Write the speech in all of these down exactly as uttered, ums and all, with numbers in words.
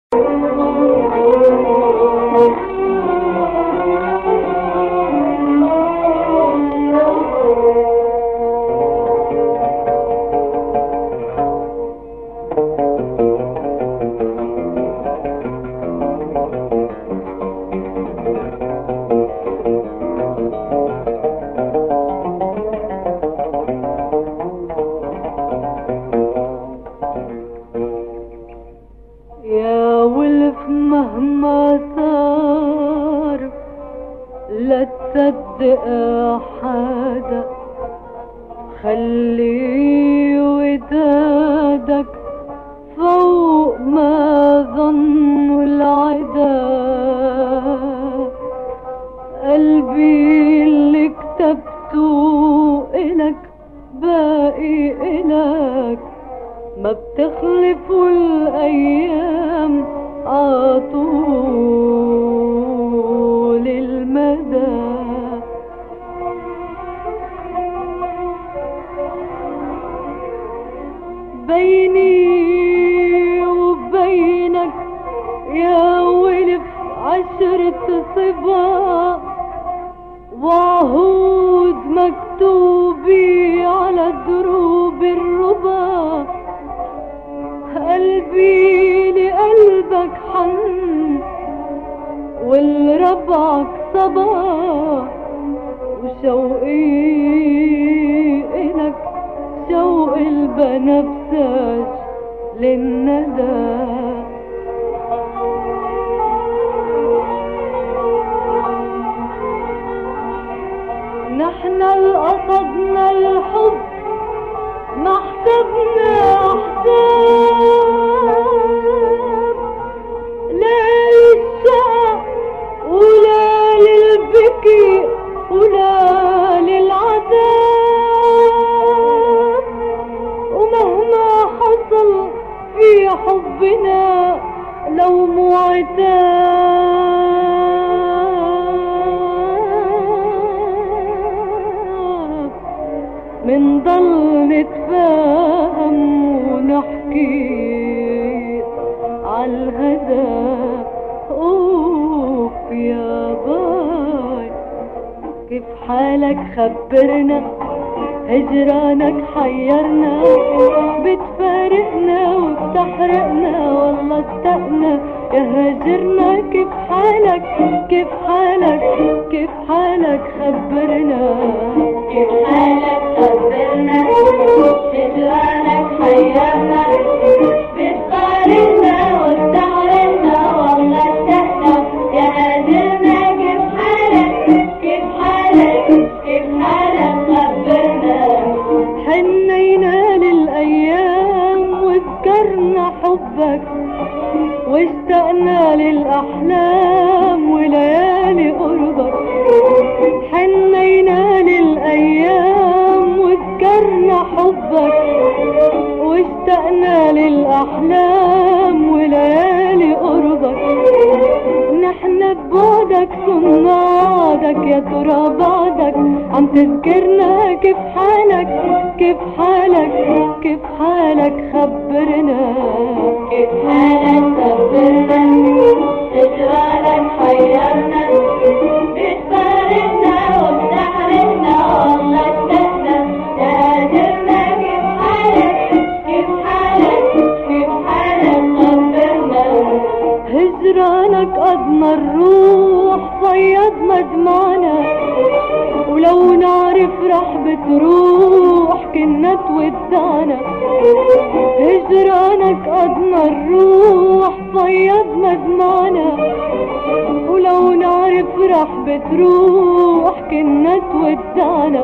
يا ولف مهما صار لا تصدق حدا، خلي ودادك فوق ما ظن العدا. قلبي اللي كتبته إلك باقي إلك، ما بتخلف الأيام عطول المدى. بيني وبينك يا ولف عشرة صبا، وعهود مكتوبي على دروب الربا. قلبي لقلبك حن والربعك صبا، وشوقي إلك شوق البنفسج للندى. نحن القصدنا الحب ما حسبنا حساب، لا للشقى ولا للبكي ولا للعذاب. ومهما حصل في حبنا لو مو عتاب، منضل نتفاهم ونحكي عالهدى. اوف يا باي، كيف حالك خبرنا، هجرانك حيرنا، بتفارقنا وبتحرقنا والله اشتقنا يا هاجرنا. كيف حالك كيف حالك كيف حالك خبرنا، كيف حالك خبرنا، هجرانك حيرنا، بتفارقنا وبتحرقنا والله اشتقنا يا هاجرنا. كيف حالك كيف حالك كيف حالك خبرنا. حنينا للأيام وذكرنا حبك، واشتقنا للأحلام وليالي قربك. حنينا للأيام وذكرنا حبك، واشتقنا للأحلام وليالي قربك. نحن ببعدك صنادك، يا ترى بعدك عم تذكرنا. كيف حالك كيف حالك كيف حالك خبرنا، كيف حالك خبرنا، هجرانك حيرنا، بتفارقنا وبتحرقنا والله اشتقنا يا هاجرنا. كيف حالك كيف حالك كيف حالك خبرنا. هجرانك قد ما الروح صيد مجمعنا، ولو نعرف رح بتروح كنا تودعنا. هجرانك قد ما الروح صيد مجمعنا، ولو نعرف رح بتروح كنا تودعنا.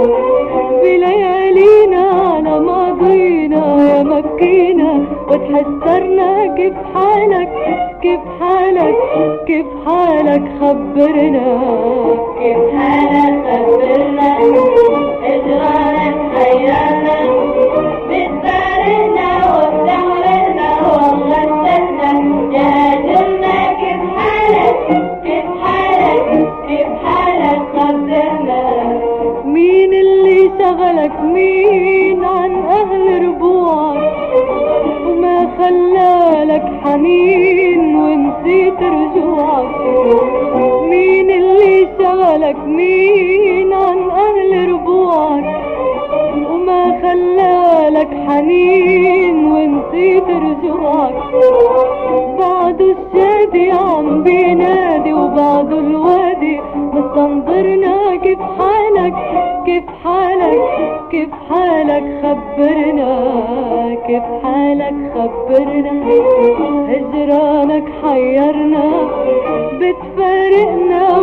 بليالينا على ماضينا يا مكينا وتحسرنا. كيف حالك كيف حالك كيف حالك خبرنا، كيف حالك خبرنا، هجرانك حيرنا، بتفارقنا وبتحرقنا والله اشتقنا يا هاجرنا. كيف حالك كيف حالك كيف حالك خبرنا. مين اللي شغلك مين عن أهل ربوعك، وما خلالك حنين ونسيت رجوعك. مين اللي شغلك مين عن اهل ربوعك وما خلالك حنين ونسيت رجوعك. بعده الشادي عم بينادي وبعده الوادي مستنظرنا. كيف حالك كيف حالك كيف حالك خبرنا. كيف حالك خبرنا. هجرانك حيرنا بتفارقنا